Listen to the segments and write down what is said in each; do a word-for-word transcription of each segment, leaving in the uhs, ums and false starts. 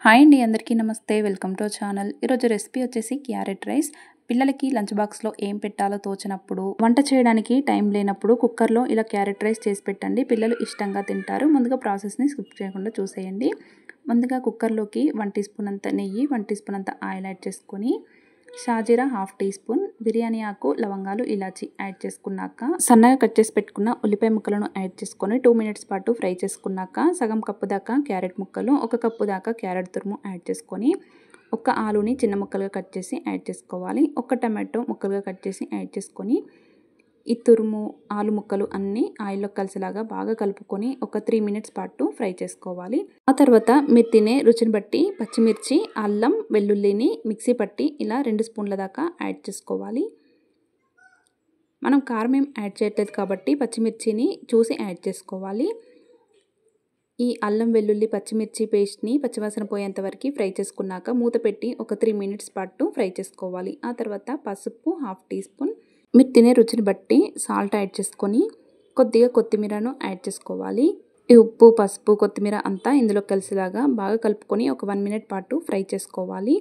Hi అండి, అందరికీ నమస్తే. Welcome to channel. ఈరోజు రెసిపీ వచ్చేసి క్యారెట్ రైస్. పిల్లలకి లంచ్ బాక్స్లో ఏం పెట్టాలో తోచినప్పుడు, వంట చేయడానికి టైం లేనప్పుడు కుక్కర్లో ఇలా క్యారెట్ రైస్ చేసి పెట్టండి. పిల్లలు ఇష్టంగా తింటారు. ముందుగా ప్రాసెస్ని స్కిప్ చేయకుండా చూసేయండి. ముందుగా కుక్కర్లోకి వన్ టీ స్పూన్ అంత నెయ్యి, వన్ టీ స్పూన్ అంత ఆయిల్ యాడ్ చేసుకొని, షాజీరా హాఫ్ టీ స్పూన్, బిర్యానీ ఆకు, లవంగాలు, ఇలాచి యాడ్ చేసుకున్నాక, సన్నగా కట్ చేసి పెట్టుకున్న ఉల్లిపాయ ముక్కలను యాడ్ చేసుకొని టూ మినిట్స్ పాటు ఫ్రై చేసుకున్నాక, సగం కప్పు దాకా క్యారెట్ ముక్కలు, ఒక కప్పు దాకా క్యారెట్ తురుము యాడ్ చేసుకొని, ఒక ఆలుని చిన్న ముక్కలుగా కట్ చేసి యాడ్ చేసుకోవాలి. ఒక టమాటో ముక్కలుగా కట్ చేసి యాడ్ చేసుకొని, ఈ తురుము, ఆలు ముక్కలు అన్నీ ఆయిల్లో కలిసేలాగా బాగా కలుపుకొని ఒక త్రీ మినిట్స్ పాటు ఫ్రై చేసుకోవాలి. ఆ తర్వాత మీరు తినే రుచిని బట్టి పచ్చిమిర్చి, అల్లం, వెల్లుల్లిని మిక్సీ పట్టి ఇలా రెండు స్పూన్ల దాకా యాడ్ చేసుకోవాలి. మనం కారం ఏం యాడ్ చేయట్లేదు కాబట్టి పచ్చిమిర్చిని చూసి యాడ్ చేసుకోవాలి. ఈ అల్లం, వెల్లుల్లి, పచ్చిమిర్చి పేస్ట్ని పచ్చివాసన పోయేంత వరకు ఫ్రై చేసుకున్నాక మూత పెట్టి ఒక త్రీ మినిట్స్ పాటు ఫ్రై చేసుకోవాలి. ఆ తర్వాత పసుపు హాఫ్ టీ స్పూన్, మీరు తినే రుచిని బట్టి సాల్ట్ యాడ్ చేసుకొని కొద్దిగా కొత్తిమీరను యాడ్ చేసుకోవాలి. ఈ ఉప్పు, పసుపు, కొత్తిమీర అంతా ఇందులో కలిసేలాగా బాగా కలుపుకొని ఒక వన్ మినిట్ పాటు ఫ్రై చేసుకోవాలి.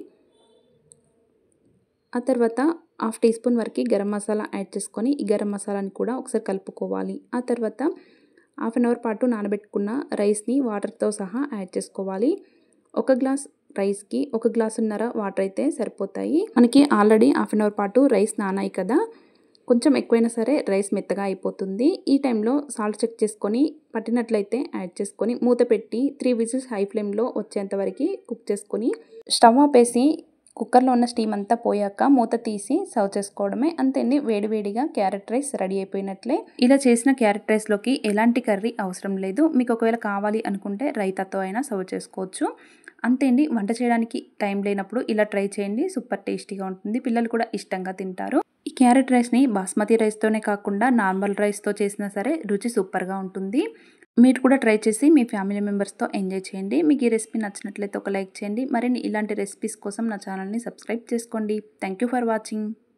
ఆ తర్వాత హాఫ్ టీ స్పూన్ వరకు గరం మసాలా యాడ్ చేసుకొని ఈ గరం మసాలాని కూడా ఒకసారి కలుపుకోవాలి. ఆ తర్వాత హాఫ్ అన్ అవర్ పాటు నానబెట్టుకున్న రైస్ని వాటర్తో సహా యాడ్ చేసుకోవాలి. ఒక గ్లాస్ రైస్కి ఒక గ్లాసున్నర వాటర్ అయితే సరిపోతాయి. మనకి ఆల్రెడీ హాఫ్ అన్ అవర్ పాటు రైస్ నానాయి కదా, కొంచెం ఎక్కువైనా సరే రైస్ మెత్తగా అయిపోతుంది. ఈ టైంలో సాల్ట్ చెక్ చేసుకొని పట్టినట్లయితే యాడ్ చేసుకొని మూత పెట్టి త్రీ విజిల్స్ హై ఫ్లేమ్లో వచ్చేంత వరకు కుక్ చేసుకొని, స్టవ్ ఆపేసి కుక్కర్లో ఉన్న స్టీమ్ అంతా పోయాక మూత తీసి సర్వ్ చేసుకోవడమే. అంతేండి, వేడివేడిగా క్యారెట్ రైస్ రెడీ అయిపోయినట్లే. ఇలా చేసిన క్యారెట్ రైస్లోకి ఎలాంటి కర్రీ అవసరం లేదు. మీకు ఒకవేళ కావాలి అనుకుంటే రైతాతో అయినా సర్వ్ చేసుకోవచ్చు. అంతే అండి, వంట చేయడానికి టైం లేనప్పుడు ఇలా ట్రై చేయండి. సూపర్ టేస్టీగా ఉంటుంది. పిల్లలు కూడా ఇష్టంగా తింటారు. ఈ క్యారెట్ రైస్ని బాస్మతి రైస్తోనే కాకుండా నార్మల్ రైస్తో చేసినా సరే రుచి సూపర్గా ఉంటుంది. మీరు కూడా ట్రై చేసి మీ ఫ్యామిలీ మెంబర్స్తో ఎంజాయ్ చేయండి. మీకు ఈ రెసిపీ నచ్చినట్లయితే ఒక లైక్ చేయండి. మరిన్ని ఇలాంటి రెసిపీస్ కోసం నా ఛానల్ని సబ్స్క్రైబ్ చేసుకోండి. Thank you for watching.